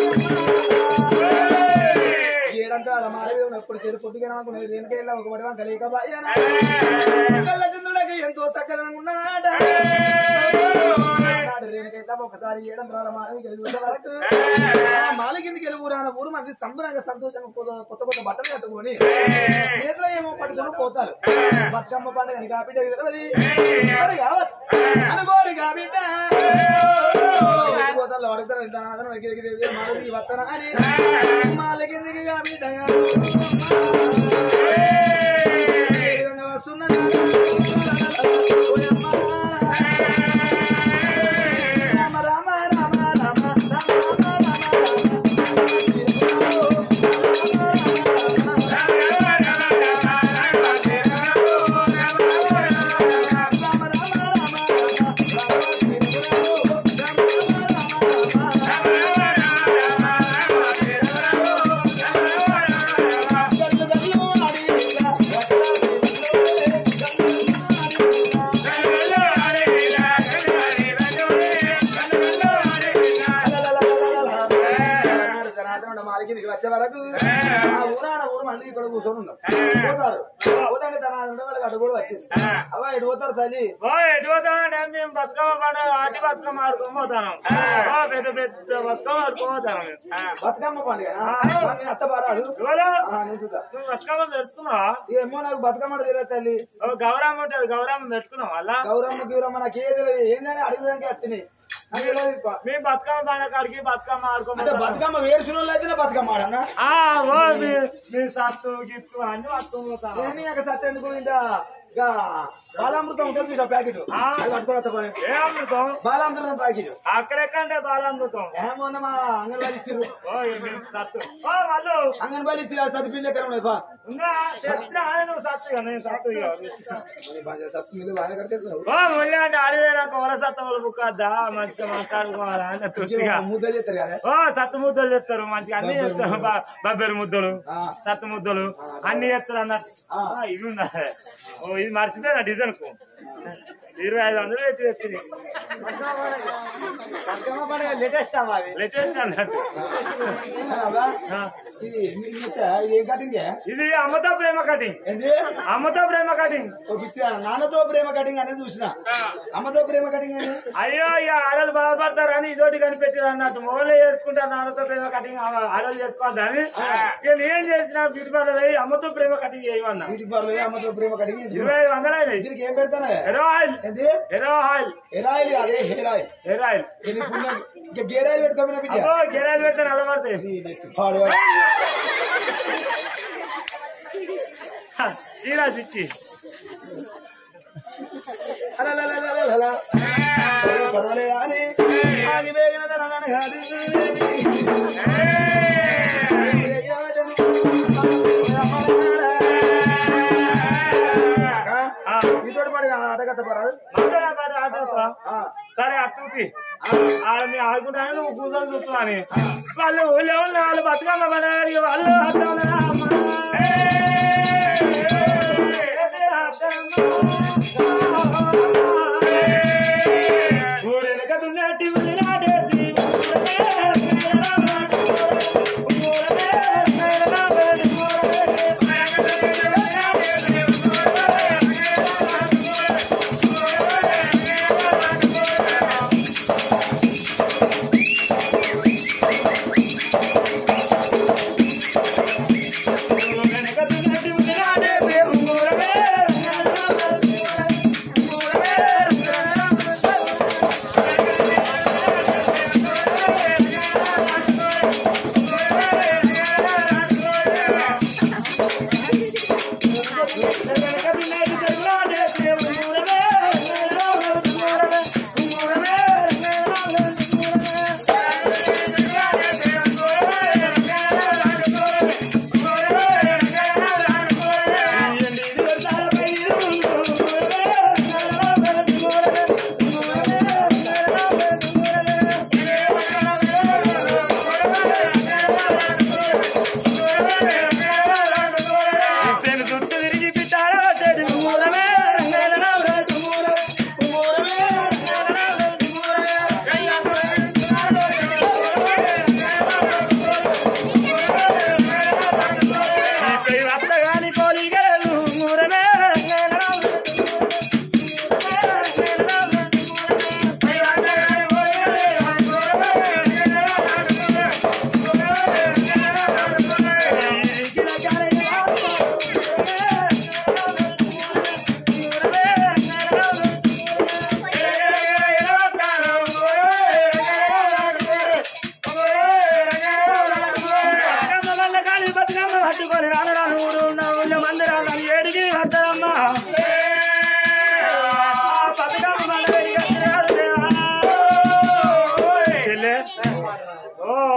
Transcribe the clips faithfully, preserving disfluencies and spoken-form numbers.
ఏడంతా అలా మారవే ఉన్నప్పుడు చెడు పొద్దుగా అనుకున్నది దేనికెళ్ళా ఒక పడి వంక లేక కళ్ళ చంద్రులకి ఎంతో చక్కదనం ఉన్నాడ రేణుకైతే ఒకసారి ఏడంతా మారవి కలిసి వరకు మాల కిందికి వెళ్ళి ఊరాన ఊరు మంది సంబరంగా సంతోషంగా కొత్త కొత్త బట్టలు కట్టుకొని చేతిలో ఏమో పట్టుకొని పోతారు బతుకమ్మ పండుగని కాబిడ్డ కావచ్చు అనుకోరు కాబిడ్డ పోతారు అడుగుతారు ఎంత మాలకి వస్తానా అని మాల కిందికి కాబిడ్డ వస్తున్నా వచ్చే వరకు ఊరాన ఊరు మందికి ఇక్కడ కూర్చొని ఉన్నాం పోతారు పోతాంటే తన వాళ్ళకి అటు కూడా వచ్చింది అవ్వ ఎటు పోతారు తల్లి ఎటు పోతామంటే మేము బతుకమ్మ పండుగ ఆటి బతుకమ్మ ఆడుకొని పోతాను పెద్ద పెద్ద బతుకమ్మ ఆడుకొని పోతాను బతుకమ్మ పండుగ అత్త బారాదు నువ్వు బతుకమ్మ పెట్టుకున్నావా ఏమో నాకు బతుకమ్మ తెలియదు తల్లి గౌరమ్మ ఉంటుంది గౌరమ్మ పెట్టుకున్నావు అలా గౌరమ్మ గౌరమ్మ నాకు ఏది తెలియదు ఏందని అడిగేదానికి అత్తిని మేము బతుకమ్మ పండుగ కాడికి బతుకమ్మ ఆడుకోమంటే బతుకమ్మ వేరుసిన వాళ్ళు అయితే బతుకమ్మ ఆడన్నా మీ సత్తు గిత్తు అన్ని బతుకమ్మ పోతాను సత్తు ఎందుకు ఇంత బాలామృతం ఉంటుంది చూసా ప్యాకెట్ పట్టుకోవడం ఏ అమృతం బాలామృతం ప్యాకెట్ అక్కడెక్కంటే బాలామృతం ఏమన్నా మా అంగన్వాడీ ఇచ్చారు సత్తు అంగన్వాడీ ఇచ్చారు సత్తు పిల్లి ఎక్కడ ఉన్నది నువ్వు సత్తు నేను సత్తు సత్తు అంటే ఆడిపోయినాక వల సత్తములు బుక్కద్దా మంచిగా మాట్లాడుకోవాలా ముద్దలు చేస్తారు కదా ఓ సత్తు ముద్దలు చేస్తారు మంచిగా అన్ని చేస్తారు బబ్బెరు ముద్దలు సత్తు ముద్దలు అన్ని చేస్తారు అన్నట్టు ఇవి ఉన్నా ఓ ఇది మర్చిపోయినా డిజైన్ కు ఇరవై ఐదు వందలు పెట్టి వచ్చింది లేటెస్ట్ లేటెస్ట్ అన్నట్టు ఇది అమ్మతో ప్రేమ కటింగ్ అమ్మతో ప్రేమ కటింగ్ నాన్నతో ప్రేమ కటింగ్ అనేది చూసిన అమ్మతో ప్రేమ కటింగ్ అని అయ్యో ఇక ఆడలు బాధపడతారు అని ఇదోటి కనిపెట్టారు అన్నట్టు మోలే చేసుకుంటారు నాన్నతో ప్రేమ కటింగ్ ఆడలు చేసుకోవద్దని ఇక నేను చేసిన బ్యూటీ పార్లర్ అయ్యి అమ్మతో ప్రేమ కటింగ్ చేయమన్నా బ్యూటీ పార్లర్ అమ్మతో ప్రేమ కటింగ్ ఇరవై ఐదు వందలు అయినాయి దీనికి ఏం పెడతాను hero oil hero oil hair oil అదే హెయిర్ ఆయిల్ హెయిర్ ఆయిల్ ఇంకా గేర్ ఆయిల్ పెట్టుకోమన్నా గేర్ ఆయిల్ పెడితే నల్లబడతాయి ఇలా చిచ్చి పర్వాలేదు అని ఆగివేగిన కాదు నీతోటి పడి ఆటగత్త పరాదు సరే అత్తుకి మీ ఆడుకుంటాను నువ్వు కూర్చొని చూస్తున్నాను వాళ్ళు ఊళ్ళో వాళ్ళు బతుకమ్మ పడారు వాళ్ళు ఊరెనక దున్నటి నాటేసి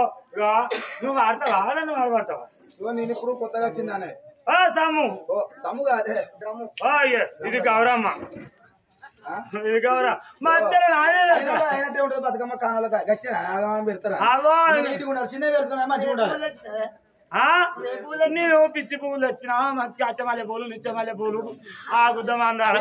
ఇక నువ్వు ఆడతావా నన్ను ఆడబడతావా నేను ఇప్పుడు కొత్తగా వచ్చిందానే ఓ సమ్ము సమ్ము కాదే ఓ ఇది గౌరమ్మ ఇది గౌరవ మధ్యలో అయినట్టే ఉంటుంది బతుకమ్మ కానాలు గచ్చిన పెడతారా నీటిగా ఉండాలి చిన్న వేసుకున్నా మంచిగా ఉండాలి నేను పిచ్చి పువ్వులు వచ్చినా మంచిగా అచ్చమల్లె పూలు నిచ్చమల్లె పూలు ఆ గుద్దమందాల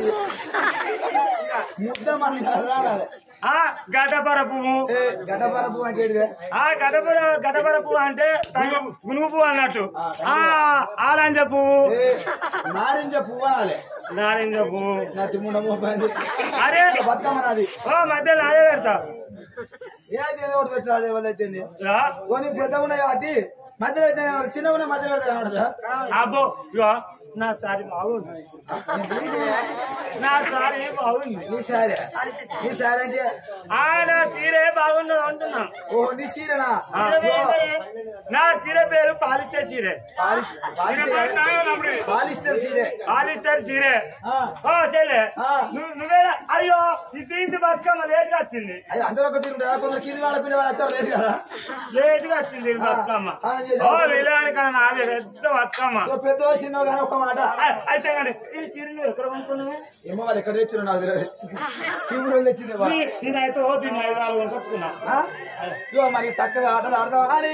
ముద్ద గడ్డపర పువ్వు గడ్డపర పువ్వు అంటే ఆ గడ్డపర గడ్డపర పువ్వు అంటే గునుగు పువ్వు అన్నట్టు ఆ ఆలంజ పువ్వు నారింజ పువ్వు అనాలి నారింజ పువ్వు అరే బతుకమ్మ నాది ఓ మధ్యలో అదే పెడతా ఏదో ఒకటి పెట్టా అదే వాళ్ళైతే కొన్ని పెద్ద ఉన్నాయి కాబట్టి మధ్య పెట్టా చిన్న కూడా మధ్య పెడతా కనబడదా అబ్బో నా సారీ బాగుంది నా సారీ బాగుంది నీ సారీ నీ సారీ అంటే నా సీరే బాగున్నది అంటున్నా ఓ నీ సీరేనా నా సీరే పేరు పాలిస్టర్ సీరే పాలిస్టర్ సీరే పాలిస్టర్ సీరే ఓ చెల్లె నువ్వే అయ్యో ఇది బతుకమ్మ లేట్ గా వచ్చింది అందరూ ఒక తీరు కొందరు కింది వాళ్ళ పిల్లలు వచ్చారు లేట్ కదా లేట్ గా వచ్చింది బతుకమ్మ ఓ విలానికన్నా నాదే పెద్ద బతుకమ్మ పెద్ద చిన్న కానీ ఒక మాట అయితే కానీ ఈ చీరలు ఎక్కడ కొనుక్కున్నావు ఏమో వాళ్ళు ఎక్కడ తెచ్చిన నాకు తెలియదు తెచ్చింది నేనైతే ఓ దీన్ని ఐదు నాలుగు కొనుకొచ్చుకున్నా ఇగో మరి చక్కగా ఆటలు ఆడదాం అని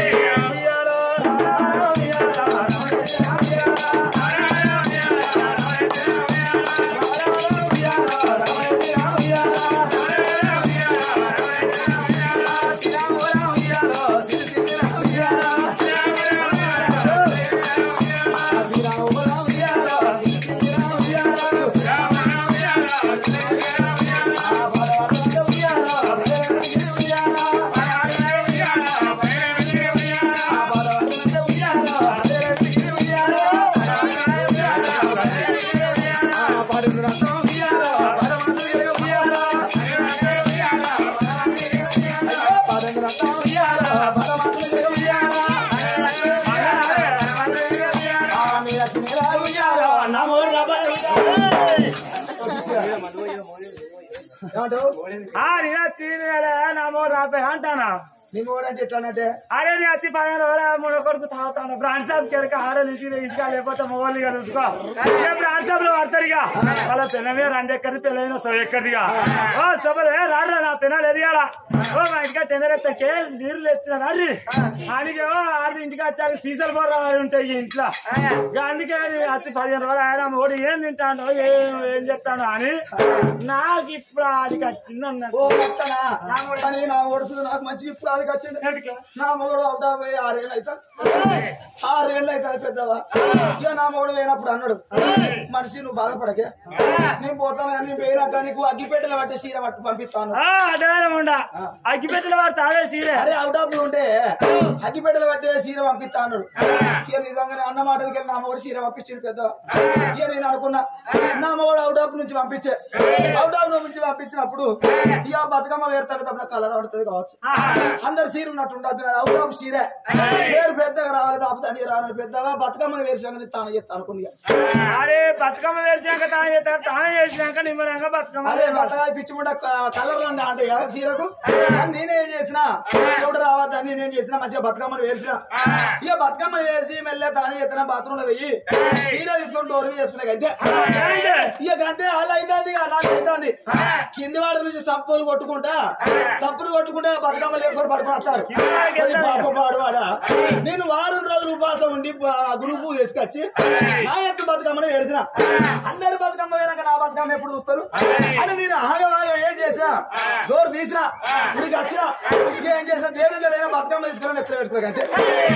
నమో రాపే అంటానా నిమ్మోడంటే ఎట్లానంటే అరే నీ అతి పదిహేను రోజుల మూడో కొడుకు తాగుతాను బ్రాండ్ షాప్ కెరక ఆడ నుంచి ఇంటికా లేకపోతే మొగోళ్ళు ఇక చూసుకో బ్రాండ్ షాప్ లో పడతారు ఇక వాళ్ళ పెనమే రెండు ఎక్కడి పెళ్ళైన సో ఎక్కడిగా ఓ సభలే రారా నా పెనాలు ఎదిగాలా ఓ మా ఇంటికా టెండర్ ఎత్తా కేసు నీళ్ళు ఎత్తిన రీ అందుకే ఓ ఆడి ఇంటికి వచ్చాక సీసలు బోర్రా ఉంటాయి ఇంట్లో అందుకే అతి పదిహేను రోజులు ఆయన ఓడి ఏం తింటాడో ఏం ఏం చెప్తాను అని నాకు ఇప్పుడు ఆడికి వచ్చింది అన్నాడు నా ఓడుతుంది నాకు మంచిగా ఇప్పుడు ఆడికి వచ్చింది నా మొగడు అవుతా పోయి ఆరేళ్ళు అవుతా ఆరేళ్ళు అవుతా పెద్దవా ఇక నా మొగడు పోయినప్పుడు అన్నాడు మనిషి నువ్వు బాధపడకే నేను పోతాను కానీ నేను పోయినాక నీకు అగ్గిపెట్టెలు పట్టే సీర పట్టు పంపిస్తాను అగ్గిపెట్టెలు పడితే అదే సీర అరే అవుట్ ఆఫ్ ఉంటే అగ్గిపెట్టెలు పట్టే సీర పంపిస్తా అన్నాడు ఇక నిజంగానే అన్న మాటలకి వెళ్ళి నా మొగడు సీర పంపించింది పెద్దవా ఇక నేను అనుకున్నా నా మొగడు అవుట్ ఆఫ్ నుంచి పంపించే అవుట్ ఆఫ్ నుంచి పంపించినప్పుడు ఇక బతుకమ్మ వేరుతాడు తప్ప కలర్ పడుతుంది కావచ్చు అందరు సీర ఉన్నట్టు ఉండదు అవుట్ ఆఫ్ సీరే పేరు పెద్దగా రావాలి తప్ప అడిగి రావాలి పెద్దవా బతుకమ్మని వేసాక తాను చేస్తా అనుకుని అరే బతుకమ్మ వేసాక తాను చేస్తాడు తాను చేసినాక నిమ్మరంగా బతుకమ్మ అరే గట్టగా పిచ్చిముండ కలర్ అంటే సీరకు నేనేం చేసిన చూడ రావద్దని నేనేం చేసిన మంచిగా బతుకమ్మని వేసిన ఇక బతుకమ్మని వేసి మెల్లె తాను చేస్తున్నా బాత్రూమ్ లో వెయ్యి సీర తీసుకొని డోర్ మీద వేసుకునే గంతే ఇక గంతే అలా అవుతుంది నాకు అవుతుంది కింది వాడి నుంచి సప్పులు కొట్టుకుంటా సప్పులు కొట్టుకుంటా బతుకమ్మ లేపుకొని పడుకొని వస్తారు పాప పాడువాడా నేను వారం రోజులు ఉపాసం ఉండి గురువు తీసుకొచ్చి నా ఎత్తు బతుకమ్మని వేసిన అందరు బతుకమ్మ పోయినాక నా బతుకమ్మ ఎప్పుడు చూస్తారు అని నేను ఆగవాగం ఏం చేసినా డోర్ తీసినా ఇక్కడికి వచ్చినా ఇక ఏం చేసినా దేవుడిలో వేరే బతుకమ్మ తీసుకొని ఎత్తులు పెట్టుకోక అంతే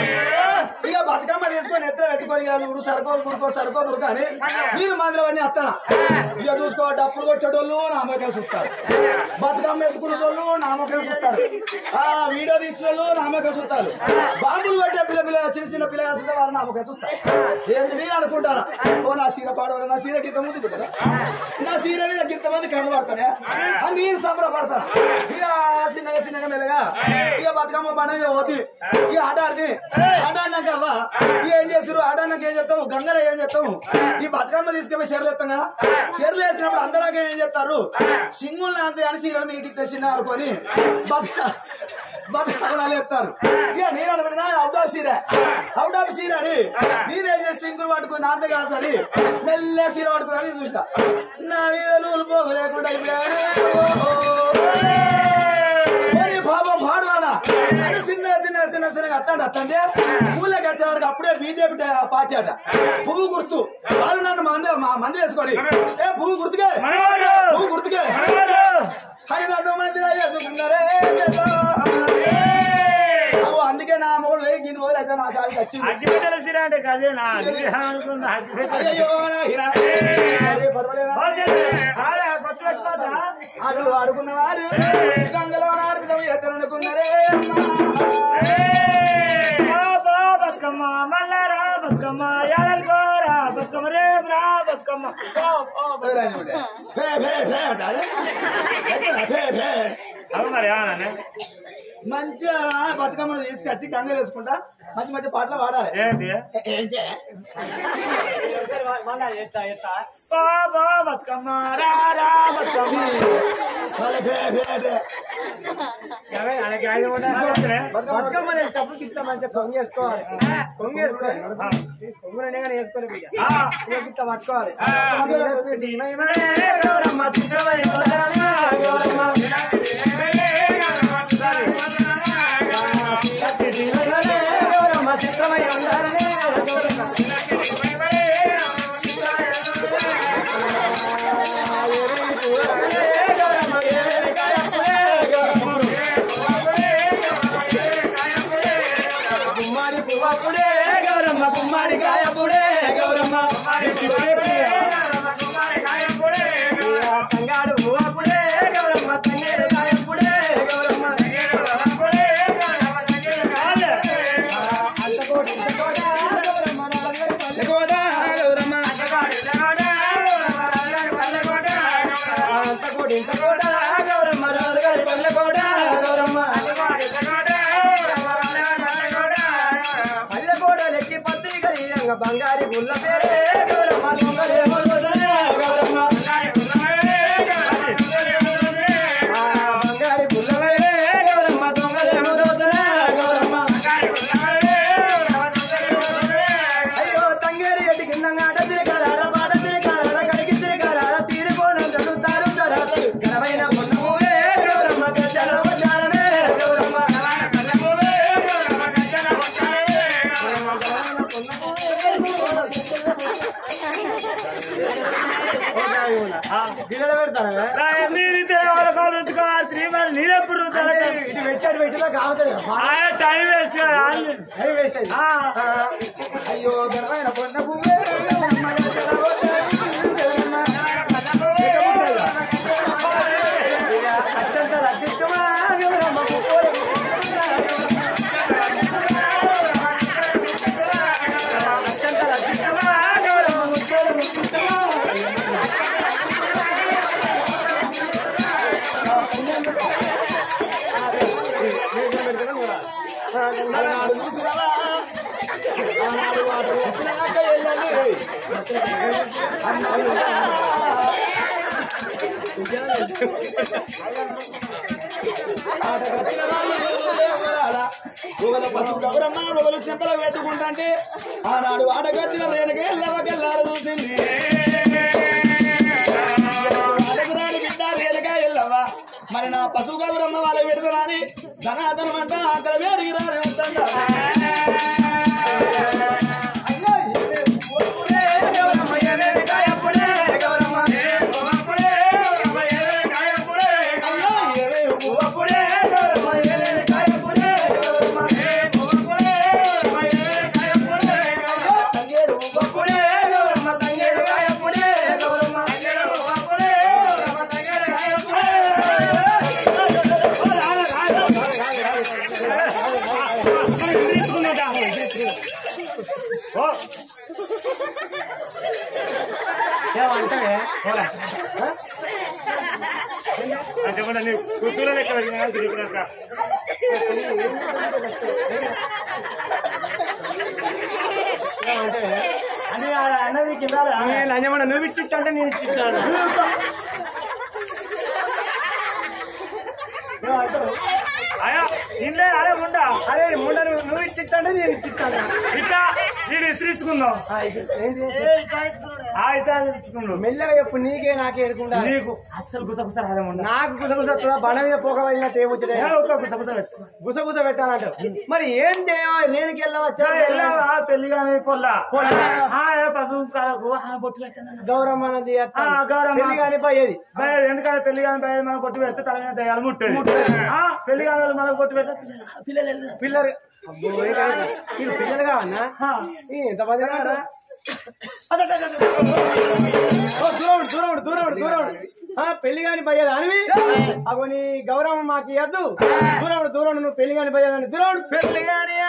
ఇక బతుకమ్మ తీసుకొని ఎత్తులు పెట్టుకొని ఉడు సరుకోలు గురుకో సరుకోలు కానీ మీరు మందులు అన్నీ వస్తానా ఇక చూసుకో డప్పులు కొట్టేటోళ్ళు నామకం చూస్తారు బతుకమ్మ ఎత్తుకునే వాళ్ళు నామకం చూస్తారు ఆ వీడియో తీసిన నామకం చూస్తారు బాంబులు కొట్టే పిల్ల పిల్ల చిన్న చిన్న పిల్లలు చూస్తే వాళ్ళు నామకం చూస్తారు ఏంటి మీరు అనుకుంటారా ఓ నా సీర పాడవాడు నా సీర గింత ముందు పెట్టదా నా సీర మీద గింత మంది కనబడతానే అని నేను సంబరపడతాను ఇక చిన్నగా చిన్నగా మెల్లగా ఇక బతుకమ్మ పండుగ పోతుంది ఇక ఆట ఆడితే ఆట ఆడినాక అవ్వ ఇక ఏం చేస్తారు ఆట ఆడినాక ఏం చేస్తాము గంగలో ఏం చేస్తాము ఈ బతుకమ్మ తీసుకెళ్ళి చీరలు వేస్తాం కదా చీరలు వేసినప్పుడు అందరాక ఏం చేస్తారు సింగుల్ని అంతే అని చీరలు మీకు తెచ్చిన అనుకొని బతుక బతుకమ్మలు వేస్తారు ఇక నేను అనుకున్నా అవుట్ ఆఫ్ చీర అవుట్ ఆఫ్ చీర అని నేనేం చేసి సింగులు పట్టుకుని నాంత కాదు సరి మెల్ల చీర పట్టుకుని చూస్తా నా మీద నూలు పోగు లేకుండా పాపం పాడువాడా అని చిన్న చిన్న చిన్న చిన్నగా అత్తండి అత్తండి పూలకి వచ్చే వరకు అప్పుడే బీజేపీ పార్టీ అట పువ్వు గుర్తు వాళ్ళు నన్ను మంది మంది వేసుకోండి ఏ పువ్వు గుర్తుకే పువ్వు గుర్తుకే అని నన్ను మంది వేసుకున్నారే అందుకే నా మూడు వేలు గిన్నె రోజులు అయితే నాకు అది వచ్చింది అటు ఆడుకున్న వారు గంగలో ఎత్తనుకున్నారే బతుకమ్మ మల్లారా బతుకమ్మ ఎడల్కోరా బతుకమ్మ రేపురా బతుకమ్మ అవు మరి మంచిగా బతుకమ్మను తీసుకొచ్చి గంగలు వేసుకుంటా మంచి మంచి పాటలు పాడాలి ఏంటి బతుకమ్మ రా బతుకమ్మ బతుకమ్మ వేసేటప్పుడు ఇట్లా మంచిగా పొంగేసుకోవాలి పొంగేసుకోవాలి పొంగులనే కానీ వేసుకోవాలి ఇట్లా పట్టుకోవాలి గౌరమ్మ కుమారి కాయపుడే గౌరమ్మ సంగాడు పువ్వపుడే గౌరమ్మ తంగేడు కాయపుడే గౌరమ్మ బంగారి గుల్ల పేరే గౌరమ్మ దొంగలే మొదలే గౌరమ్మ బంగారి గుల్ల పేరే గౌరమ్మ దొంగలే మొదలే గౌరమ్మ అయ్యో తంగేడి ఎట్టి కిందంగా తిరగాల పాట తిరగాల కడిగి తిరగాల తీరుకోవడం చదువుతారు తరాలు ఘనమైన కొన్నమూలే గౌరమ్మ గజల వచ్చారనే గౌరమ్మ శ్రీమల్ నీరెప్పుడు ఇటు పెట్టాడు పెట్టినా కావుతుంది టైం వేస్ట్ టైం వేస్ట్ అయ్యో ఘనమైన కొన్న పువ్వే అత్యంత రక్షిస్తమా గౌరమ్మ అత్యంత రక్షిస్తమా గౌరమ్మ పసుపు గౌరమ్మ మొగలు సింపలు పెట్టుకుంటే ఆనాడు ఆడగట్టిన రేణుకే ఎల్లవకెళ్ళారు చూసింది ఆడగురాని బిడ్డ రేలుగా ఎల్లవా మరి నా పశువు గౌరమ్మ వాళ్ళ పెడతారని ధనాధనం అంట అక్కడ వేడికి రాని వస్తుందా చెప్పండి నీ కూతురు లెక్క పెరిగినా తిరుగుతున్నాక అంటే అన్నది కింద లంజమన్న నువ్వు ఇచ్చిట్టు అంటే నేను ఇచ్చిస్తాను అయ్యా ఇంట్లో అదే ఉండా అరే ముండ నువ్వు ఇచ్చిట్టే నేను ఇచ్చిస్తాను ఇట్లా నేను ఇసుకుందాం ఇచ్చుకున్నావు మెల్లగా చెప్పు నీకే నాకే ఎదుర్కొంటా నీకు అస్సలు గుసగుస రాదముండ నాకు గుసగుస బణ మీద పోక వెళ్ళినట్టు ఏమొచ్చే గుసగుస గుసగుస పెట్టాలంట మరి ఏం నేనుకి వెళ్ళవచ్చా పెళ్లి కానీ పొల్ల పశువు బొట్టు పెట్టాను గౌరవం అన్నది గౌరవం పెళ్లి కానీ పోయేది ఎందుకంటే పెళ్లి కానీ పోయేది మనకు బొట్టు పెడితే తల మీద దయాలు ముట్టేది పెళ్లి కానీ మనకు బొట్టు పెడితే పిల్లలు పిల్లలు మీరు పిల్లలు కావన్నా ఎంతమంది కారా దూరం దూరం దూరం దూరం పెళ్లి కాని పోయేది అనివి అగో నీ గౌరవం మాకు ఇవ్వద్దు దూరం దూరం నువ్వు పెళ్లి కాని పోయేదని దూరం పెళ్లి కాని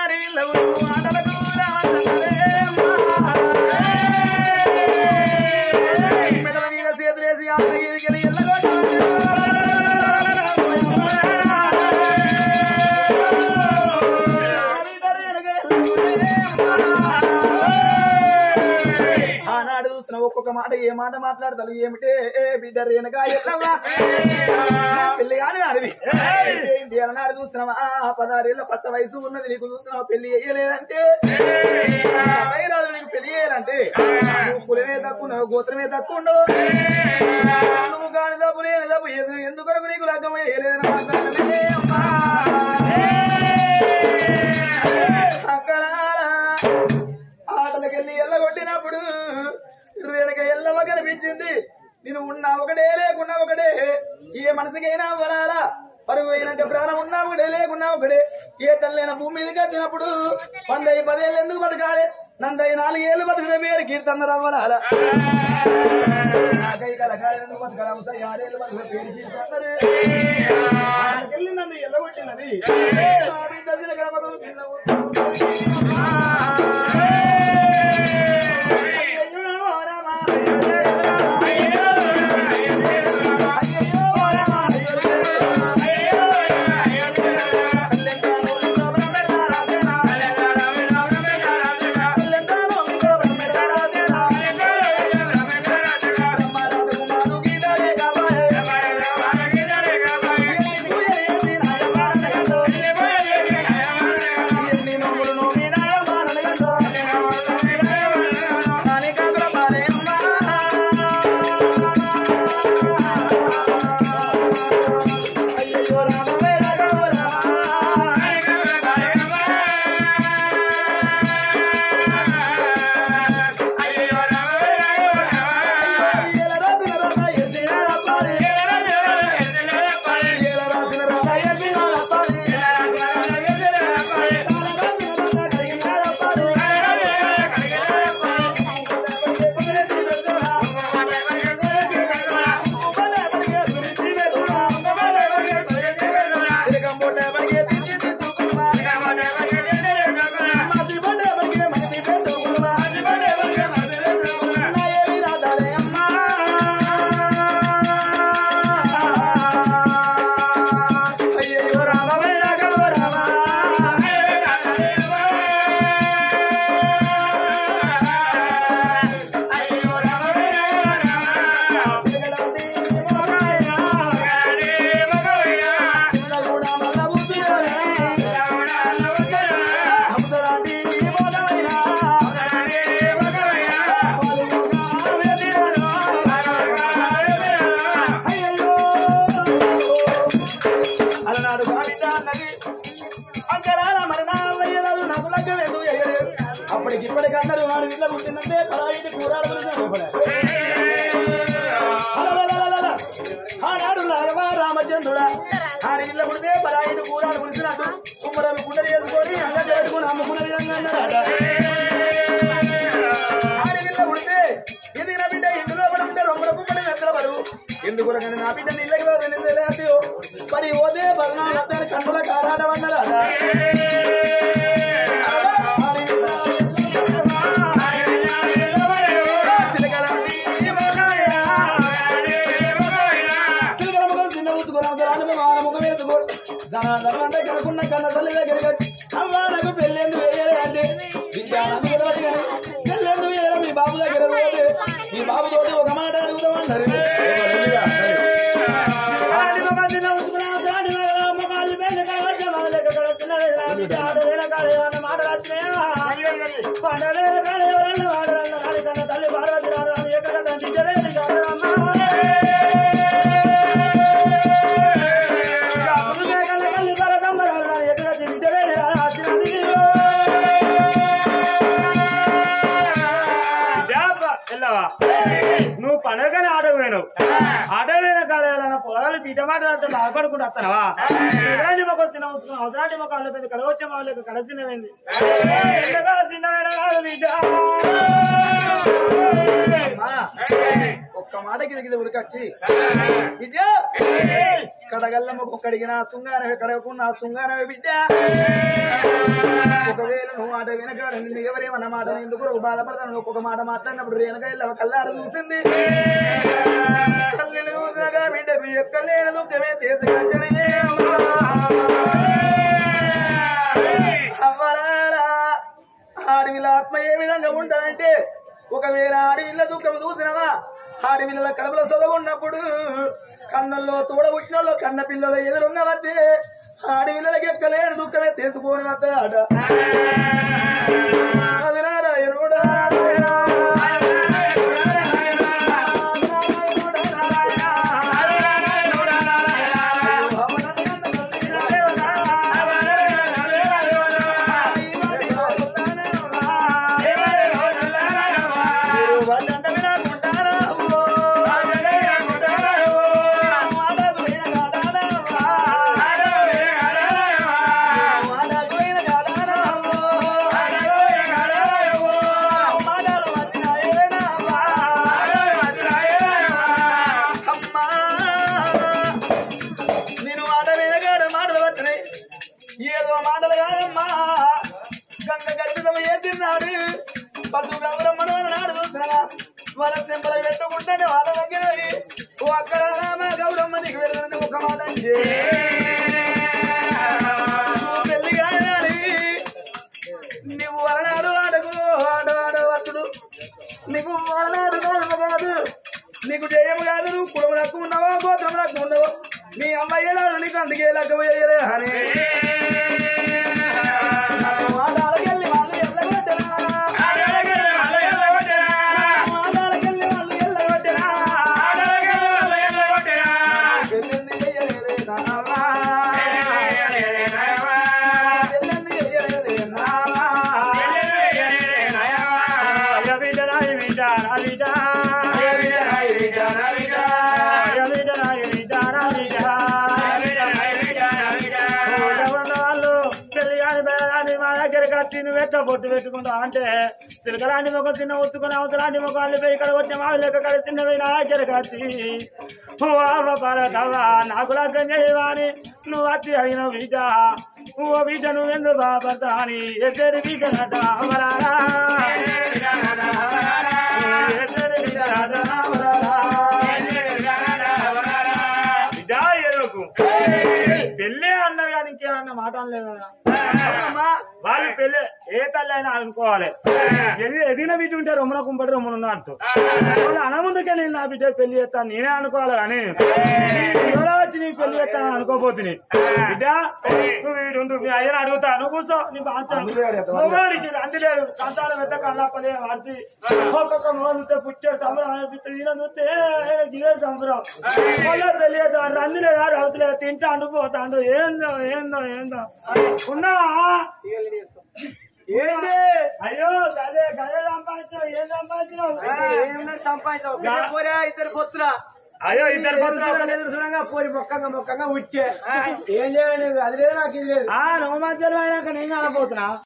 ఒక్కొక్క మాట ఏ మాట మాట్లాడతారు ఏమిటే బిడ్డ రేనగా ఎల్లవా పెళ్లి కానీ అడివి అన్నాడు చూస్తున్నావా పదహారేళ్ళ పట్ట వయసు ఉన్నది నీకు చూస్తున్నావు పెళ్లి చేయలేదంటే రాజు నీకు పెళ్లి చేయాలంటే నువ్వు కులమే తక్కువ గోత్రమే తక్కువ నువ్వు కాని తప్పు నేను తప్పు ఎందుకొరకు నీకు లగ్గం వేయలేదని మాట్లాడలే అమ్మా ఆటలకెళ్ళి ఎల్లగొట్టినప్పుడు రేణుక ఎల్లవ కనిపించింది నేను ఉన్నా ఒకటే లేకున్నా ఒకటే ఏ మనసుకైనా వలాలా పరుగు అయినాక ప్రాణం ఉన్నా ఒకటే లేకున్నా ఒకటే ఏ తల్లైన భూమి మీదకి వచ్చినప్పుడు వందయి పదేళ్ళు ఎందుకు బతకాలి నందయి నాలుగేళ్ళు బతికిన పేరు కీర్తన రవ్వలాల ఎందుకు బతకాలి ఆరేళ్ళు బతికిన పేరు కీర్తన్నది నన్ను ఎల్లగొట్టినది అప్పటికి ఇప్పటికి అందరూ వాడు ఇళ్ళ పుట్టిందంటే పరాయిటి కూరాడు ఆనాడు రాఘవ రామచంద్రుడా ఆడి ఇళ్ళ పుడితే పరాయిటి కూరాడు పులిసినట్టు కుమ్మరవి కుండలు చేసుకొని అంగ చేసుకుని అమ్ముకున్న విధంగా అన్నారట. ఆడి ఇళ్ళ పుడితే ఇది నా బిడ్డ ఇంటిలో పడుకుంటే రొమ్మల కుమ్మడి నెత్తల పరువు ఎందుకు నా బిడ్డ ఇళ్ళకి తెలియదు మరి పోతే పద్నాలుగు కంటుల కారాటం అన్నారట. చిన్న పండగైన కాదు ఏమన్నా మాటలు వచ్చినాయా పండగైన కాదు ఎవరన్నా మాటలన్న నాడు కన్నా తల్లి పార్వతి రాడు అని ఎక్కడ తండ్రి కాదు అమ్మా తల్లి పరదమ్మ రాడు అని ఎక్కడ తింటే నువ్వు పండగని ఆటకు పోయినావు ఆటో పోయిన కాడ పొలాలు తీటమాటలు బాధపడుకుంటూ వస్తానవా ఎలాంటి మొక్క వచ్చిన అవసరాంటి మొక్క వాళ్ళ పెద్ద కడవచ్చే వాళ్ళకి కడ చిన్నమైంది చిన్నమైన కాదు బిడ్డ ఒక్క మాట కింద ఉరికొచ్చి బిడ్డ కడగల్లమ్మ ఒక్కడిగిన శృంగారమే కడగకున్న శృంగారమే బిడ్డ ఒకవేళ నువ్వు మాట వెనకాడ నిన్ను ఎవరేమన్న మాట ఎందుకు ఒక బాధపడతాను ఒక్కొక్క మాట మాట్లాడినప్పుడు వెనక వెళ్ళ కళ్ళాడ చూసింది తల్లిని చూసినగా బిడ్డకు ఎక్కలేని దుఃఖమే తీసుకొచ్చనే అవ్వలారా ఆడవిల ఆత్మ ఏ విధంగా ఉంటదంటే ఒకవేళ ఆడవిల్ల దుఃఖం చూసినవా ఆడవిల్ల కడపలో చదువుకున్నప్పుడు కన్నుల్లో తోడబుట్టిన వాళ్ళు కన్న పిల్లలు ఎదురుంగ వద్దే ఆడవిల్లలకి ఎక్కలేని దుఃఖమే తీసుకొని వద్దాడ అది నారాయణుడా ఏదో మాటలు కాదమ్మా గంగ గర్భితం ఏసిన్నాడు పశు గౌరమ్మను నాడు చూసినవా వాళ్ళ చెంపలు పెట్టుకుంటానే వాళ్ళ దగ్గర అక్కడ రామ గౌరమ్మ నీకు వెళ్ళని ఒక మాట పెళ్లి కాదని నువ్వు వలనాడు ఆడకు ఆడు ఆడవచ్చుడు నీకు వలనాడు కాదు నీకు జయము కాదు నువ్వు కుడుము నక్కు ఉన్నావా గోత్రం నక్కు ఉండవు మీ అమ్మాయి ఎలా నీకు అందుకే లగ్గపోయలే అని నువ్వెట్లా బొట్టు పెట్టుకుంటా అంటే చిలకలాంటి మొక్క చిన్న ఒత్తుకుని అవసరాంటి మొక్క అల్లిపోయి ఇక్కడ వచ్చిన మా లెక్క కలిసి చిన్నవి నా కెరకచ్చి పరదవా నాకు లగ్గం చేయవా అని నువ్వు వచ్చి అయిన బీజ ఓ బీజ నువ్వెందు బాపడతా అని ఎద్దరి బీజనట అవరారా ఎద్దరి బీజనట అవరారా బిజా ఎరుకు పెళ్ళే అన్నారు కానీ ఇంకేమన్నా మాట అనలేదు కదా వాళ్ళు పెళ్ళి ఏ తల్లి అయినా అనుకోవాలి ఎదిగిన బిడ్డ ఉంటే రొమ్మన కుంపటి రొమ్మన ఉన్నట్టు వాళ్ళు అనముందుకే నేను నా బిడ్డ పెళ్లి చేస్తాను నేనే అనుకోవాలి కానీ ఎవరో వచ్చి నీ పెళ్లి చేస్తాను అనుకోపోతుంది బిడ్డ నువ్వు వీడు మీ అయ్యని అడుగుతా నువ్వు కూర్చో నీ బాగా అందులేదు సంతానం పెద్ద కళ్ళప్పలే వాడి ఒక్కొక్క మోస్తే పుట్టాడు సంబరం అనిపిస్తుంది ఈయన చూస్తే ఇదే సంబరం వాళ్ళ పెళ్లి చేస్తాను రందిలేదా రౌతులేదు తింటా అండుపోతాడు ఏందో ఏందో ఏందో ఉన్నావా అయ్యో గదే గదే సంపాదించావు ఏం సంపాదించావు సంపాదించావు ఇద్దరు పొత్తురా అయ్యో ఇద్దరు పొత్తులు ఎదురు చూడంగా పోరి మొక్కంగా మొక్కంగా ఉచ్చే ఏం చేయాలి అది లేదు నాకు ఇది లేదు ఆ నువ్వు మధ్యలో అయినాక నేను అనపోతున్నా